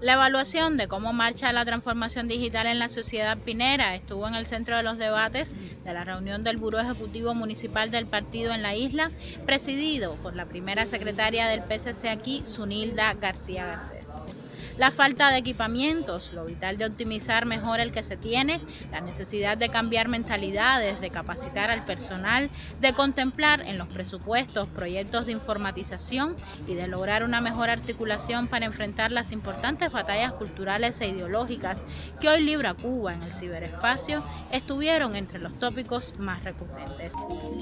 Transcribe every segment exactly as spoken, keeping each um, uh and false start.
La evaluación de cómo marcha la transformación digital en la sociedad pinera estuvo en el centro de los debates de la reunión del Buró Ejecutivo Municipal del partido en la isla, presidido por la primera secretaria del P C C aquí, Zunilda García Garcés. La falta de equipamientos, lo vital de optimizar mejor el que se tiene, la necesidad de cambiar mentalidades, de capacitar al personal, de contemplar en los presupuestos proyectos de informatización y de lograr una mejor articulación para enfrentar las importantes batallas culturales e ideológicas que hoy libra Cuba en el ciberespacio, estuvieron entre los tópicos más recurrentes.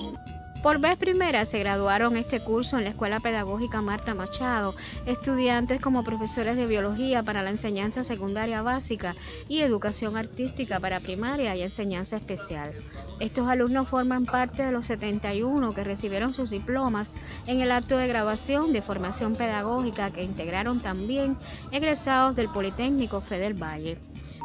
Por vez primera se graduaron este curso en la Escuela Pedagógica Marta Machado, estudiantes como profesores de biología para la enseñanza secundaria básica y educación artística para primaria y enseñanza especial. Estos alumnos forman parte de los setenta y uno que recibieron sus diplomas en el acto de graduación de formación pedagógica que integraron también egresados del Politécnico Fe del Valle.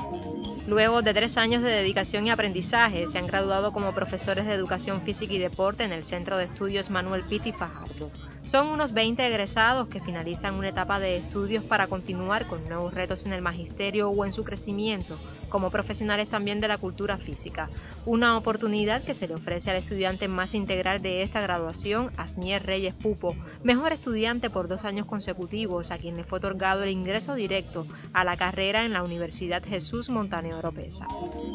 Luego de tres años de dedicación y aprendizaje, se han graduado como profesores de educación física y deporte en el Centro de Estudios Manuel Pitti Fajardo. Son unos veinte egresados que finalizan una etapa de estudios para continuar con nuevos retos en el magisterio o en su crecimiento, como profesionales también de la cultura física. Una oportunidad que se le ofrece al estudiante más integral de esta graduación, Asnier Reyes Pupo, mejor estudiante por dos años consecutivos, a quien le fue otorgado el ingreso directo a la carrera en la Universidad Jesús Montaño Oropesa.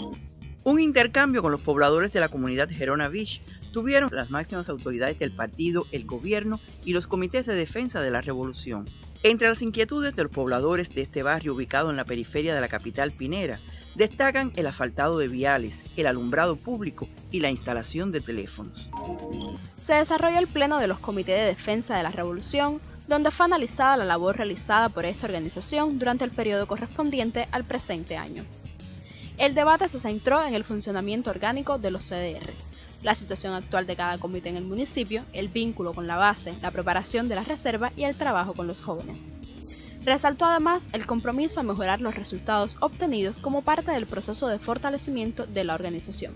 Un intercambio con los pobladores de la comunidad Gerona Beach tuvieron las máximas autoridades del partido, el gobierno y los comités de defensa de la revolución. Entre las inquietudes de los pobladores de este barrio ubicado en la periferia de la capital pinera, destacan el asfaltado de viales, el alumbrado público y la instalación de teléfonos. Se desarrolló el pleno de los comités de defensa de la revolución, donde fue analizada la labor realizada por esta organización durante el periodo correspondiente al presente año. El debate se centró en el funcionamiento orgánico de los C D R, la situación actual de cada comité en el municipio, el vínculo con la base, la preparación de la reserva y el trabajo con los jóvenes. Resaltó además el compromiso a mejorar los resultados obtenidos como parte del proceso de fortalecimiento de la organización.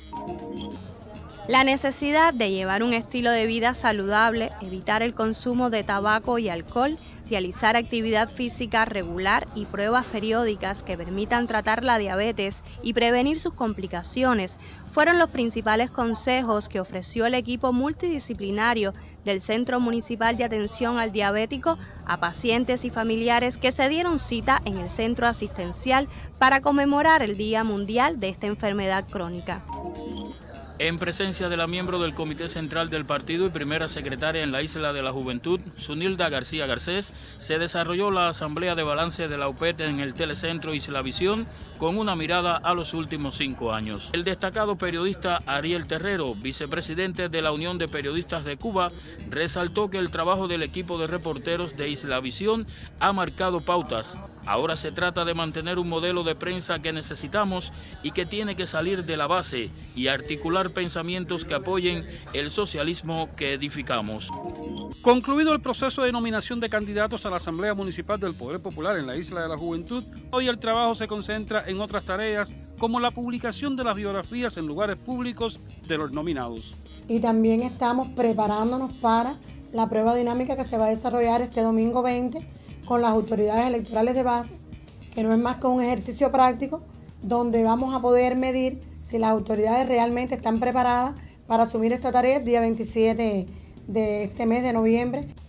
La necesidad de llevar un estilo de vida saludable, evitar el consumo de tabaco y alcohol, realizar actividad física regular y pruebas periódicas que permitan tratar la diabetes y prevenir sus complicaciones fueron los principales consejos que ofreció el equipo multidisciplinario del Centro Municipal de Atención al Diabético a pacientes y familiares que se dieron cita en el centro asistencial para conmemorar el Día Mundial de esta enfermedad crónica. En presencia de la miembro del Comité Central del Partido y primera secretaria en la Isla de la Juventud, Zunilda García Garcés, se desarrolló la Asamblea de Balance de la U P E T en el Telecentro Islavisión con una mirada a los últimos cinco años. El destacado periodista Ariel Terrero, vicepresidente de la Unión de Periodistas de Cuba, resaltó que el trabajo del equipo de reporteros de Islavisión ha marcado pautas. Ahora se trata de mantener un modelo de prensa que necesitamos y que tiene que salir de la base y articular pensamientos que apoyen el socialismo que edificamos. Concluido el proceso de nominación de candidatos a la Asamblea Municipal del Poder Popular en la Isla de la Juventud, hoy el trabajo se concentra en otras tareas como la publicación de las biografías en lugares públicos de los nominados. Y también estamos preparándonos para la prueba dinámica que se va a desarrollar este domingo veinte con las autoridades electorales de base, que no es más que un ejercicio práctico donde vamos a poder medir si las autoridades realmente están preparadas para asumir esta tarea el día veintisiete de este mes de noviembre.